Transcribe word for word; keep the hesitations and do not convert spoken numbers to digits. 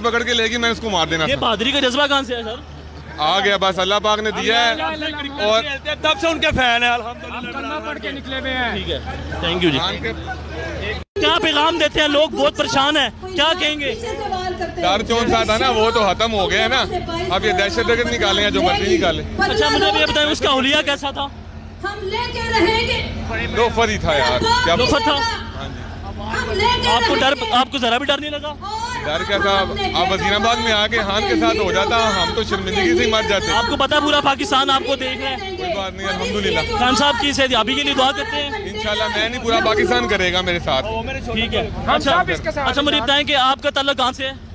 पकड़ के लेगी, मैं उसको मार देना। ये बहादुरी का जज्बा कहाँ से है सर? आ गया, बस अल्लाह पाक ने दिया है और तब से उनके फैन है अल्हम्दुलिल्लाह, पढ़ के निकले हुए हैं। ठीक है, थैंक यू जी। खान के क्या पैगाम देते हैं? लोग बहुत परेशान हैं, क्या कहेंगे? डर चौन सा था ना, वो तो खत्म हो गया है ना। अब ये दहशतगर्द निकाले हैं, जो मर्जी निकाले। अच्छा मुझे ये बताएं, उसका हुलिया कैसा था? हम लेके रहेंगे। लोफर ही था यार, क्या लोफर था? हाँ जी। हम लेके आपको डर, रहेंगे। आपको जरा भी डर नहीं लगा? डर क्या था, अब वजीराबाद में आके खान के साथ हो जाता, हम तो शर्मिंदगी से ही मर जाते। आपको पता पूरा पाकिस्तान आपको देख रहे हैं। कोई बात नहीं, अल्हम्दुलिल्लाह। खान साहब की सेहतयाबी के लिए दुआ करते हैं। इंशाल्लाह मैं नहीं, पूरा पाकिस्तान करेगा मेरे साथ। ठीक है। हम अच्छा सब इसके साथ अच्छा मुझे बताएं कि आपका ताल्लुक कहाँ से है?